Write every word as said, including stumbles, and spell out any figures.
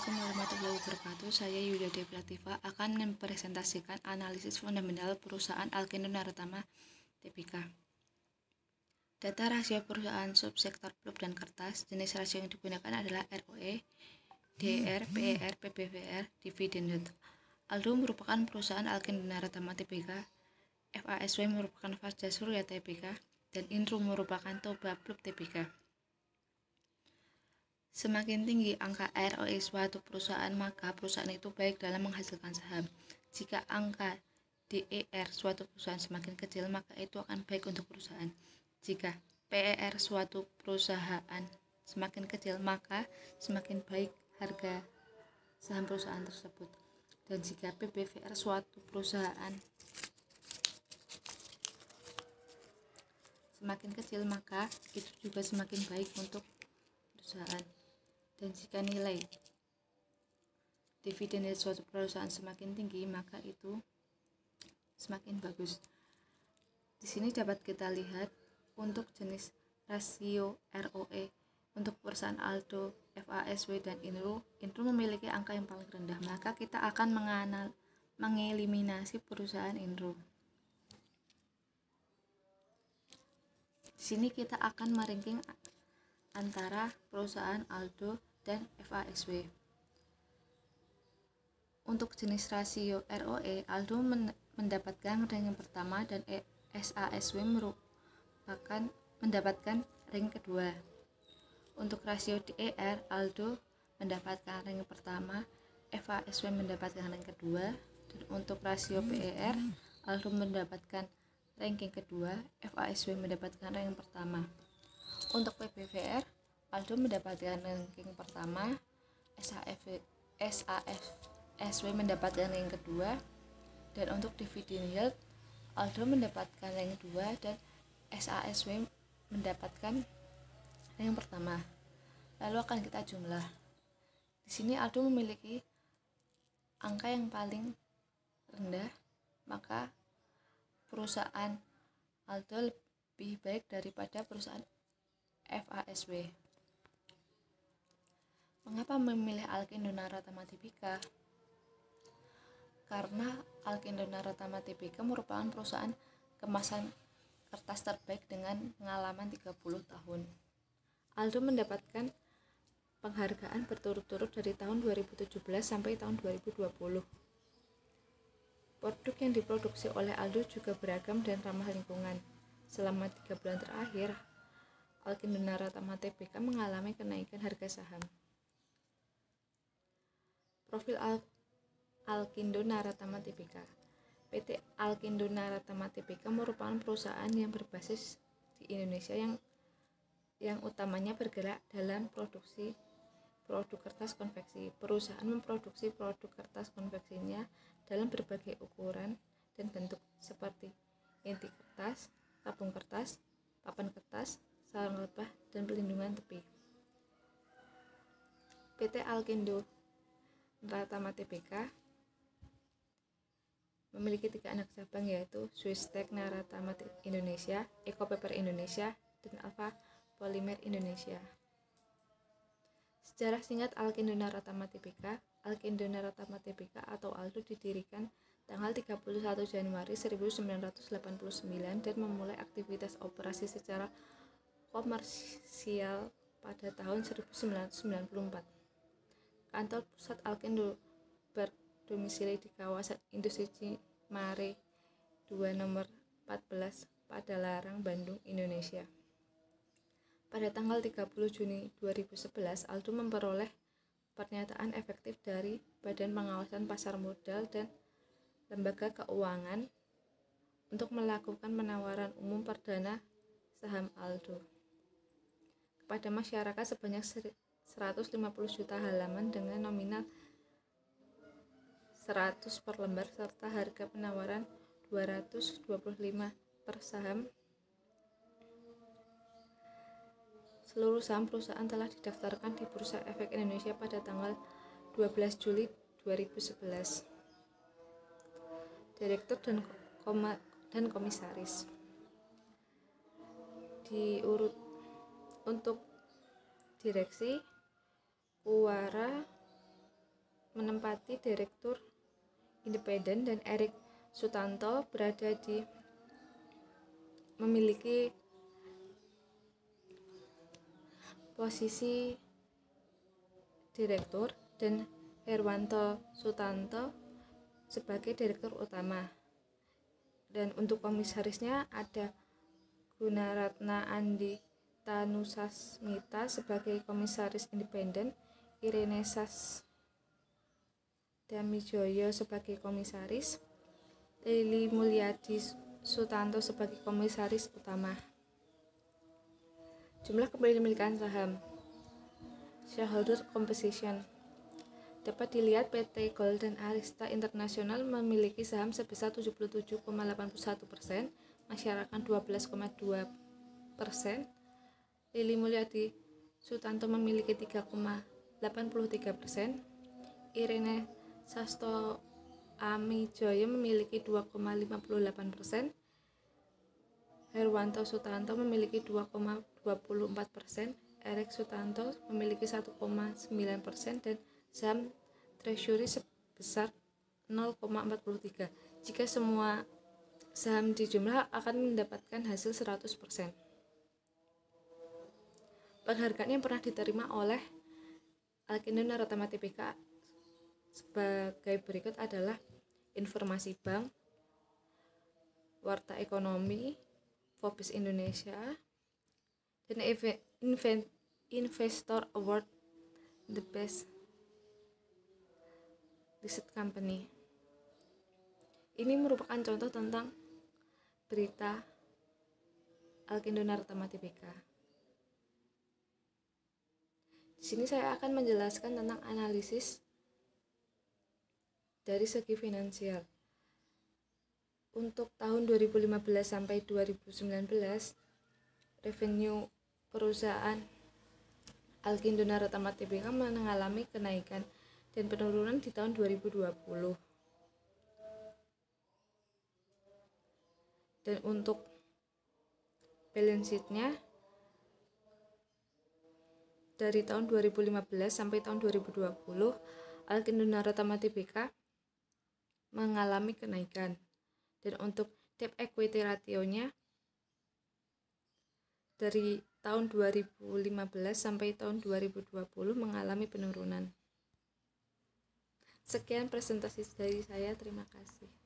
Assalamualaikum warahmatullahi wabarakatuh. Saya Yulia Deplativa akan mempresentasikan analisis fundamental perusahaan Alkindo Naratama Tbk. Data rasio perusahaan subsektor pulp dan kertas. Jenis rasio yang digunakan adalah R O E, D E R, P E R, P B V R, Dividend Yield. Aldo merupakan perusahaan Alkindo Naratama Tbk, F A S W merupakan Fasda Surya Tbk, dan Inru merupakan Toba Pulp Tbk. Semakin tinggi angka R O E suatu perusahaan, maka perusahaan itu baik dalam menghasilkan saham. Jika angka D E R suatu perusahaan semakin kecil, maka itu akan baik untuk perusahaan. Jika P E R suatu perusahaan semakin kecil, maka semakin baik harga saham perusahaan tersebut. Dan jika P B V R suatu perusahaan semakin kecil, maka itu juga semakin baik untuk perusahaan. Dan jika nilai dividen dari suatu perusahaan semakin tinggi, maka itu semakin bagus. Di sini dapat kita lihat untuk jenis rasio R O E untuk perusahaan Aldo, F A S W, dan Inru. Inru memiliki angka yang paling rendah, maka kita akan menganal, mengeliminasi perusahaan Inru. Di sini kita akan meranking antara perusahaan Aldo dan F A S W. Untuk jenis rasio R O E, Aldo mendapatkan ranking pertama dan S A S W merupakan mendapatkan ranking kedua. Untuk rasio D E R, Aldo mendapatkan ranking pertama, F A S W mendapatkan ranking kedua, dan untuk rasio P E R, Aldo mendapatkan ranking kedua, F A S W mendapatkan ranking pertama. Untuk P B V R, Aldo mendapatkan ranking pertama, S A F S W mendapatkan ranking kedua, dan untuk Dividend Yield, Aldo mendapatkan ranking dua dan S A S W mendapatkan ranking pertama. Lalu akan kita jumlah. Di sini Aldo memiliki angka yang paling rendah, maka perusahaan Aldo lebih baik daripada perusahaan F A S W. Mengapa memilih Alkindo Naratama Tbk? Karena Alkindo Naratama Tbk merupakan perusahaan kemasan kertas terbaik dengan pengalaman tiga puluh tahun. Aldo mendapatkan penghargaan berturut-turut dari tahun dua ribu tujuh belas sampai tahun dua ribu dua puluh. Produk yang diproduksi oleh Aldo juga beragam dan ramah lingkungan. Selama tiga bulan terakhir, Alkindo Naratama Tbk mengalami kenaikan harga saham. Profil Al Alkindo Naratama Tbk. P T Alkindo Naratama Tbk merupakan perusahaan yang berbasis di Indonesia yang yang utamanya bergerak dalam produksi produk kertas konveksi. Perusahaan memproduksi produk kertas konveksinya dalam berbagai ukuran dan bentuk seperti inti kertas, tabung kertas, papan kertas, sarung lebah, dan pelindungan tepi. P T Alkindo Naratama Tbk memiliki tiga anak cabang, yaitu Swistek Naratama Indonesia, Eco Paper Indonesia, dan Alpha Polymer Indonesia. Sejarah singkat Alkindo Naratama Tbk. Alkindo Naratama Tbk atau Aldo didirikan tanggal tiga puluh satu Januari seribu sembilan ratus delapan puluh sembilan dan memulai aktivitas operasi secara komersial pada tahun seribu sembilan ratus sembilan puluh empat. Kantor pusat Alkindo berdomisili di kawasan Industri Cimare dua nomor empat belas Padalarang, Bandung, Indonesia. Pada tanggal tiga puluh Juni dua ribu sebelas, Aldo memperoleh pernyataan efektif dari Badan Pengawasan Pasar Modal dan Lembaga Keuangan untuk melakukan penawaran umum perdana saham Aldo kepada masyarakat sebanyak seratus lima puluh juta halaman dengan nominal seratus per lembar serta harga penawaran dua ratus dua puluh lima per saham. Seluruh saham perusahaan telah didaftarkan di Bursa Efek Indonesia pada tanggal dua belas Juli dua ribu sebelas. Direktur dan koma, dan komisaris. Diurut untuk direksi, Kuara, menempati direktur independen dan Erik Sutanto berada di memiliki posisi direktur dan Herwanto Sutanto sebagai direktur utama. Dan untuk komisarisnya ada Gunaratna Andi Tanusasmita sebagai komisaris independen, Irene Sasdamijoyo sebagai komisaris, Lili Mulyadi Sutanto sebagai komisaris utama. Jumlah kepemilikan saham. Shareholder composition. Dapat dilihat P T Golden Arista International memiliki saham sebesar tujuh puluh tujuh koma delapan satu persen, masyarakat dua belas koma dua persen, Lili Mulyadi Sutanto memiliki tiga koma delapan tiga persen, Irene Sastroamijoyo memiliki dua koma lima delapan persen, Herwanto Sutanto memiliki dua koma dua empat persen, Erik Sutanto memiliki satu koma sembilan persen, dan saham treasury sebesar nol koma empat tiga. Jika semua saham dijumlah akan mendapatkan hasil seratus persen. Penghargaan yang pernah diterima oleh Alkindo Naratama Tbk sebagai berikut adalah Informasi Bank, Warta Ekonomi, Forbes Indonesia, dan Investor Award The Best Listed Company. Ini merupakan contoh tentang berita Alkindo Naratama Tbk. Di sini saya akan menjelaskan tentang analisis dari segi finansial. Untuk tahun dua ribu lima belas sampai dua ribu sembilan belas, revenue perusahaan Alkindo Naratama Tbk mengalami kenaikan dan penurunan di tahun dua ribu dua puluh. Dan untuk balance sheet-nya dari tahun dua ribu lima belas sampai tahun dua ribu dua puluh, Alkindo Naratama Tbk mengalami kenaikan. Dan untuk debt equity ratio-nya dari tahun dua ribu lima belas sampai tahun dua ribu dua puluh mengalami penurunan. Sekian presentasi dari saya, terima kasih.